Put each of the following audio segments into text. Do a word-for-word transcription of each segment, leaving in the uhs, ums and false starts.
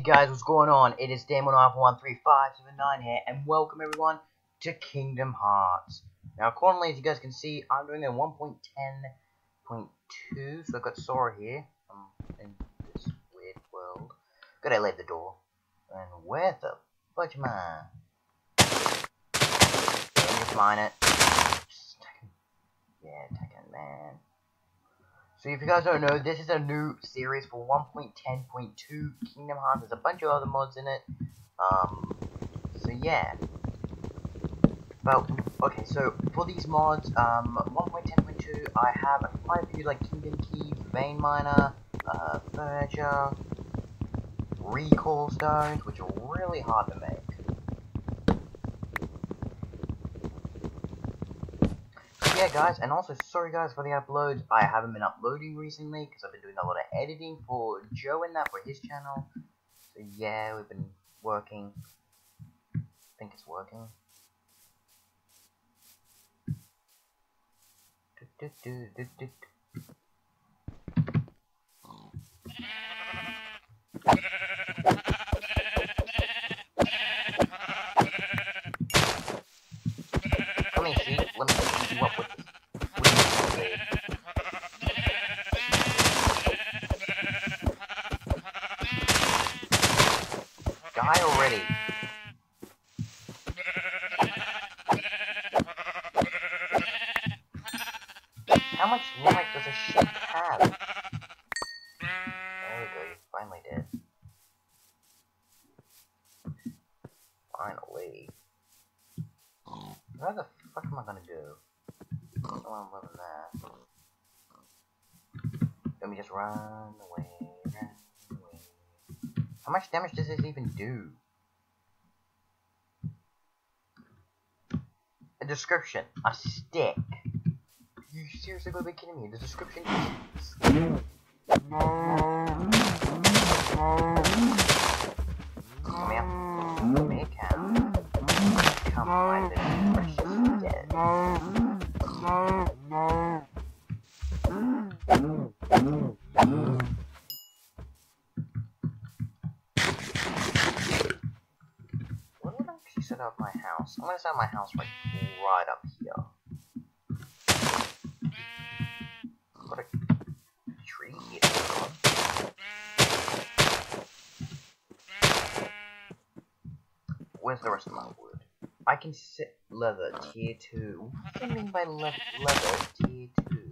guys, what's going on? It is Damon one three five seven nine here, and welcome everyone to Kingdom Hearts. Now, currently, as you guys can see, I'm doing a one point ten point two, so I've got Sora here. I'm in this weird world. Gotta leave the door. And where the fudge am I? Let me just mine it. Just taking, yeah, taking man. So if you guys don't know, this is a new series for one point ten point two Kingdom Hearts. There's a bunch of other mods in it. Um, so yeah. Well, okay, so for these mods, um, one point ten point two, I have quite a few like Kingdom Keys, Vein Miner, uh, Verger, Recall Stones, which are really hard to make. Yeah guys, and also sorry guys for the uploads. I haven't been uploading recently because I've been doing a lot of editing for Joe and that for his channel. So yeah, we've been working. I think it's working. Do, do, do, do, do. Let me see. Let me see what with this. Die already. How much life does a sheep have? There we go, you finally did. Finally. What the fuck am I gonna do? Oh, I'm loving that. Let me just run away, run away. How much damage does this even do? A description. A stick. You seriously gotta be kidding me. The description is... Come here. Come here, Cam. Come on, my little precious dead. What would I actually set up my house? I'm gonna set up my house right, right up here. What a tree here. Where's the rest of my wood? I can sit leather tier two. What do you mean by le leather tier two?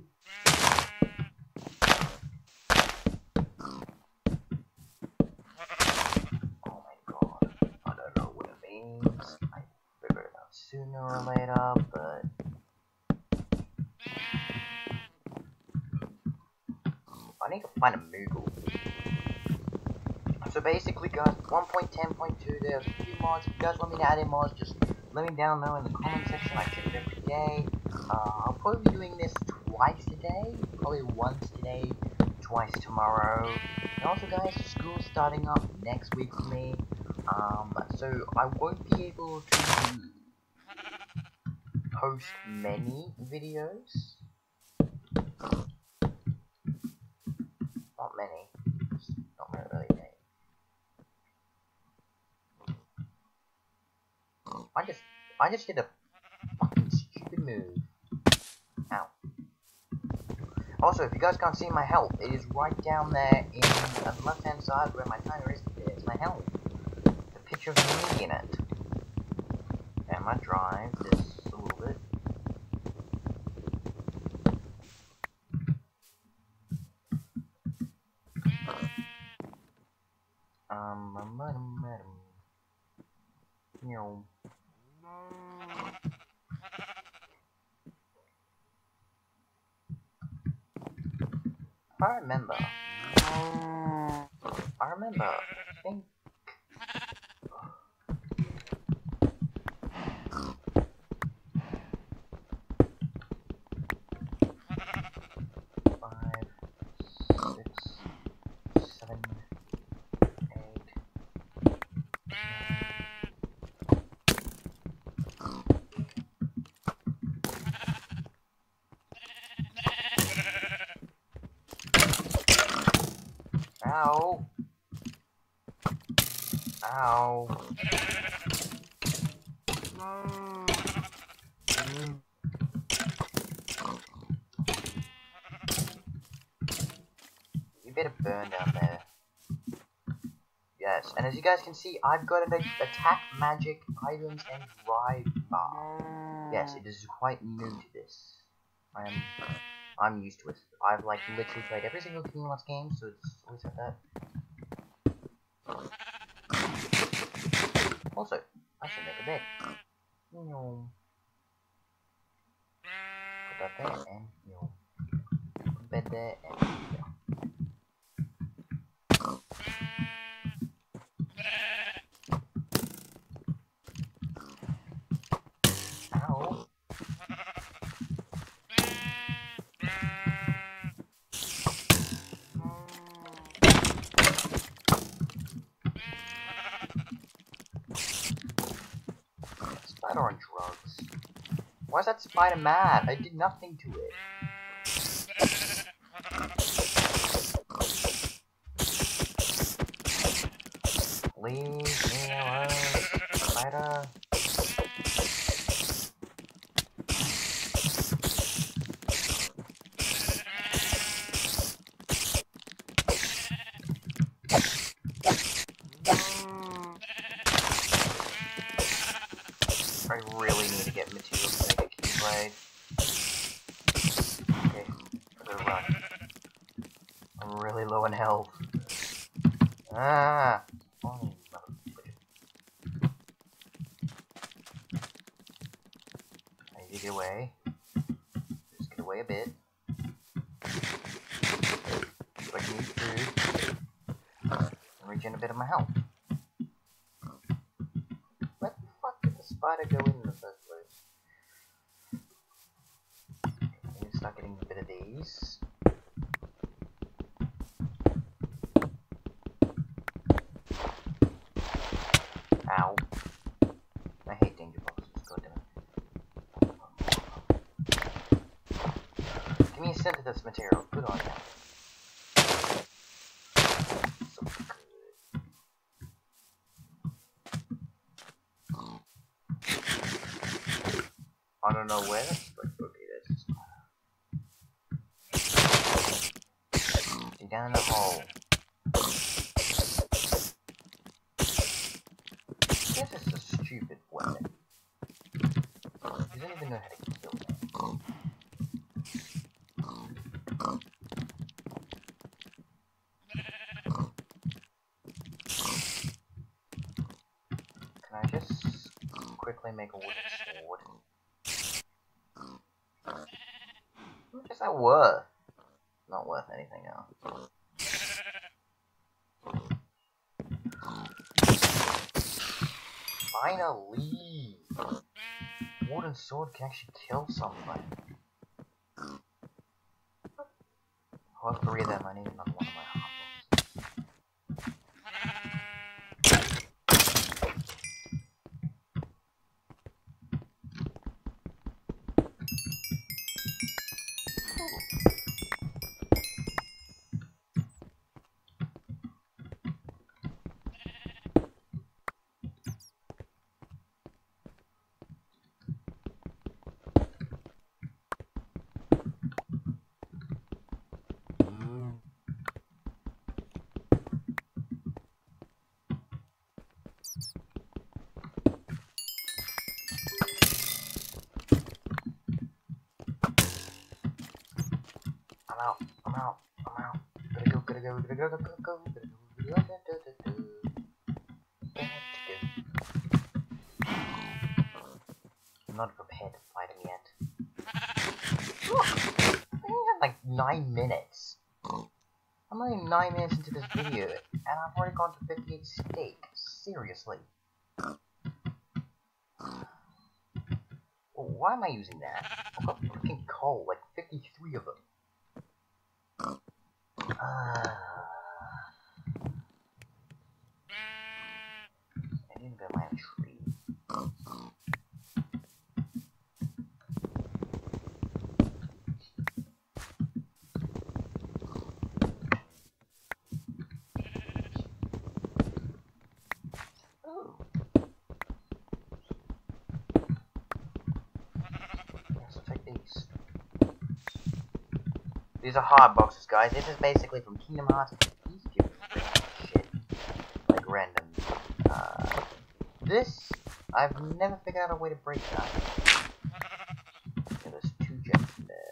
Oh my god. I don't know what it means. I figure it out sooner or later, but I need to find a Moogle. So basically guys, one point ten point two, there's a few mods. If you guys want me to add in mods, just let me down know in the comment section. I check it every day. Uh, I'll probably be doing this twice today. Probably once today, twice tomorrow. And also guys, school's starting up next week for me. Um, so I won't be able to post many videos. Not many. Not really many. I just, I just did a fucking stupid move. Ow. Also, if you guys can't see my health, it is right down there in the left-hand side where my timer is. There's my health. The picture of me in it. And my drive is a little bit. Um, um, um, um. Meow. I remember. I remember. I think. Five, six, seven, eight, nine. Ow. Ow. Mm. Mm. You better burn down there. Yes, and as you guys can see, I've got an attack, magic, items, and drive bar. Yes, it is quite new to this. I am, I'm used to it. I've like literally played every single Kingdom Hearts game, so it's always like that. Also, I should make a bed. No. Put that there, and no. Put a bed there, and no. Ow. Spider on drugs. Why is that spider mad? I did nothing to it. Leave me alone, spider. I really need to get materials to make a keyblade. Okay, I'm gonna run. I'm really low in health. Ah! Oh, I need to get away. Just get away a bit. So I can eat food. And regen a bit of my health. Where the fuck did the spider go in in the first place? I need to start getting a bit of these. Ow. I hate danger boxes, god damn it. Give me a synthesis material, good on that. So good. I don't know where that's like, okay, that's dig down in the hole. This is a stupid weapon. He doesn't even know how to kill me. Can I just quickly make a wooden sword? How much is that worth? Not worth anything else. Finally! Wooden sword can actually kill someone. I have three of them, I need another one of my hearts. I'm out, I'm out, I'm out. Gotta go, gotta go, gotta go, gotta go, gotta go, gotta go, gotta go, I'm not prepared to fight him yet. Look! I only had like nine minutes. I'm only nine minutes into this video, and I've already gone to fifty-eight steak. Seriously. Oh, why am I using that? I've got freaking coal, like fifty-three of them. Uh, I need to go plant a tree. These are hard boxes, guys. This is basically from Kingdom Hearts. These give shit. Like random. Uh, this, I've never figured out a way to break that. Okay, there's two gems in there.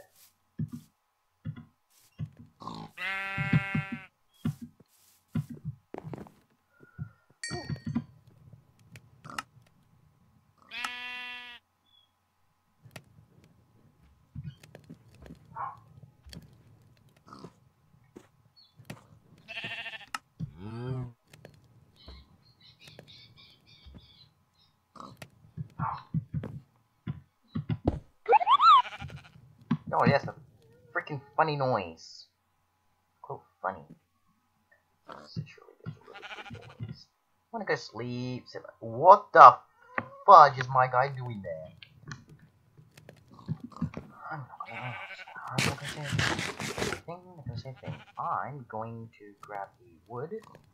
Oh, yes, a freaking funny noise. Quote funny. This is really is a really good noise. I wanna go sleep. What the fudge is my guy doing there? I'm not gonna I'm not gonna say anything. I'm not gonna say anything. I'm going to grab the wood.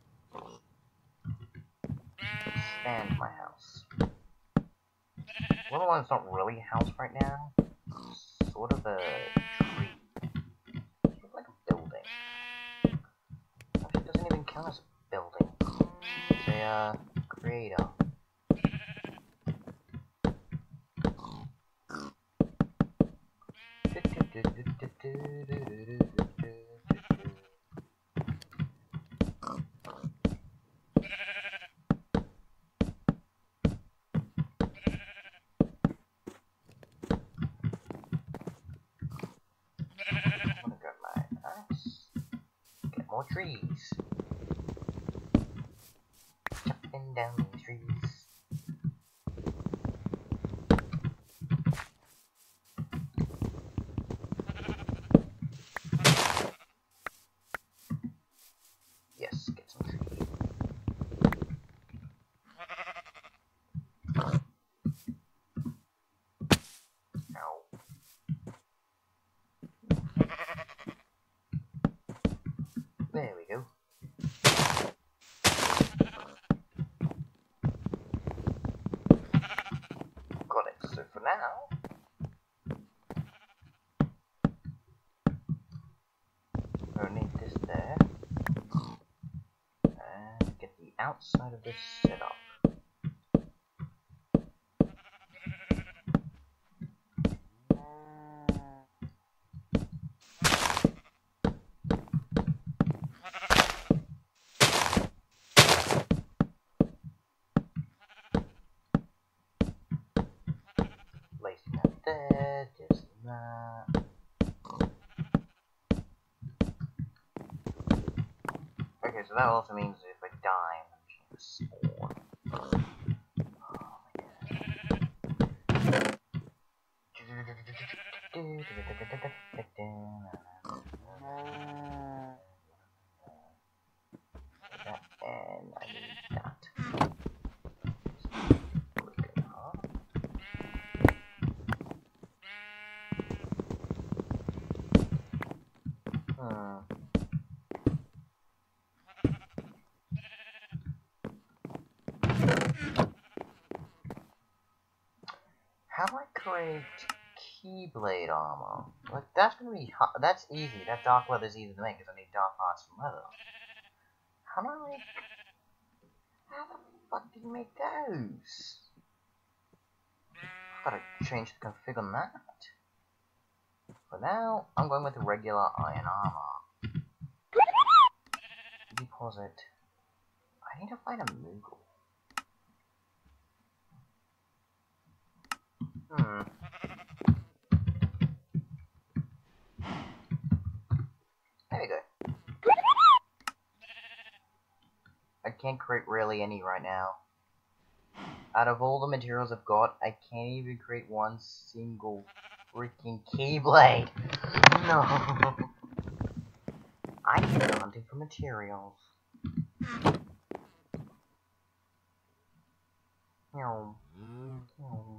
Expand my house. Well, one's not really a house right now. Sort of a tree. Sort of like a building. Actually, it doesn't even count as a building. It's a uh, creator. More trees. Chopping down these trees. Yes, get some trees. Ow. There we go. Got it. So for now, I'll need this there, and get the outside of this set up. Placing that there, just that. Okay, so that also means if I die, I'm just gonna spawn. Oh my god. That, and I need that. Hmm. How do I create Keyblade armor? Like, that's gonna be hard. That's easy. That dark leather's easy to make because I need dark hearts and leather. How do I make. How the fuck do you make those? I've gotta change the config on that. For now, I'm going with the regular iron armor. Deposit. I need to find a Moogle. Hmm. There we go. I can't create really any right now. Out of all the materials I've got, I can't even create one single freaking Keyblade. No. I need to go hunting for materials. No. No.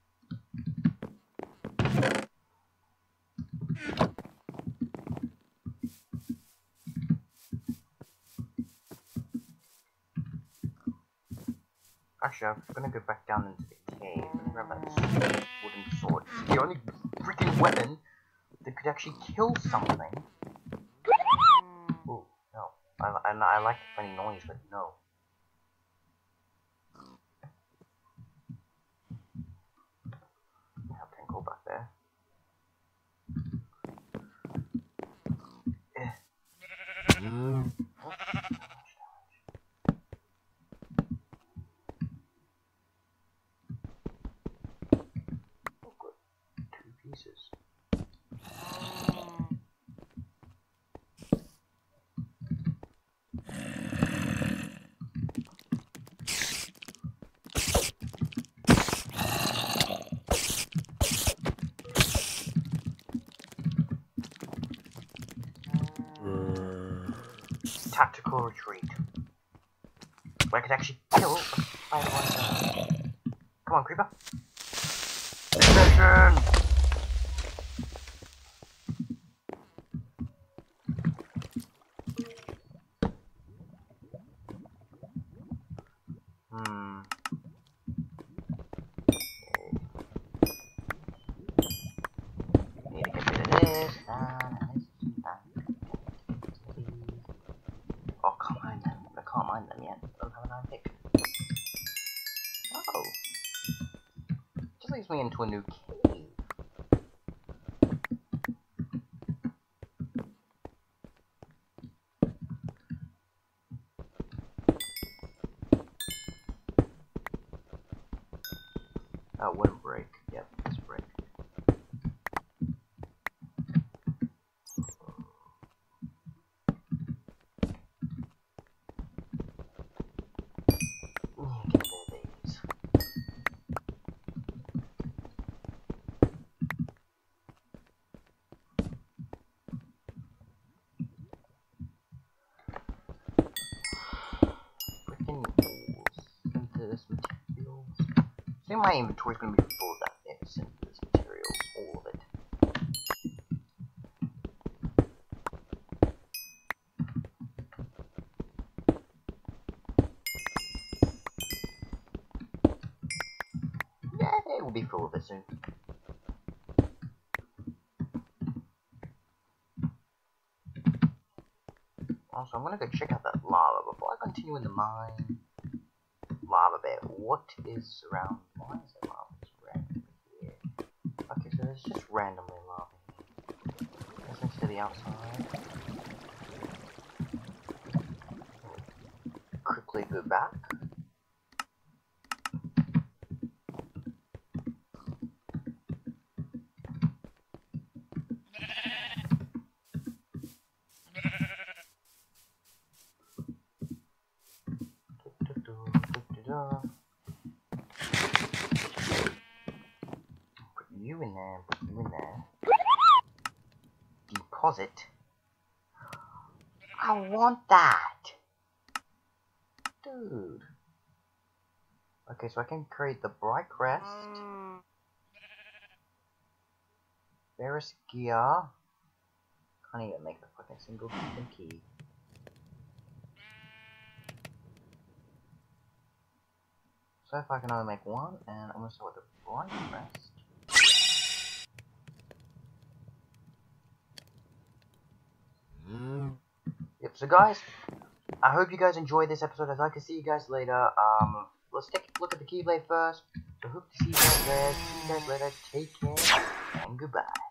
Actually, I'm gonna go back down into the cave and grab that wooden sword. It's the only freaking weapon that could actually kill something. Oh, no. I, I, I like the funny noise, but no. Now can go back there. Eh. Mm. Oh, oh, good. Two pieces. Tactical retreat. Where I could actually kill a spider one time. Come on, creeper. Attention! Hmm. Need to get rid of this. Oh, can't mine them. I can't mine them yet. I don't have an iron pick. Oh. Just leads me into a new cave. Oh, wouldn't break. Yep, this break. Get rid of these. Freaking walls into this materials. See, my inventory's gonna be full of that mix into this materials, all of it. Yeah, it will be full of it soon. Also, I'm gonna go check out that lava before I continue in the mine. Lava bed. What is around? Why is there lava just randomly here? Okay, so there's just randomly lava here. That's next to the outside. Quickly go back. Put you in there, put you in there. Deposit. I want that! Dude. Okay, so I can create the Bright Crest. Ferris gear. Can't even make the fucking single fucking key. So if I can only make one, and I'm gonna start with the Bright Crest. Yep, so guys, I hope you guys enjoyed this episode. I'd like to see you guys later. Um, let's take a look at the Keyblade first. So hope to see you guys there. See you guys later. Take care, and goodbye.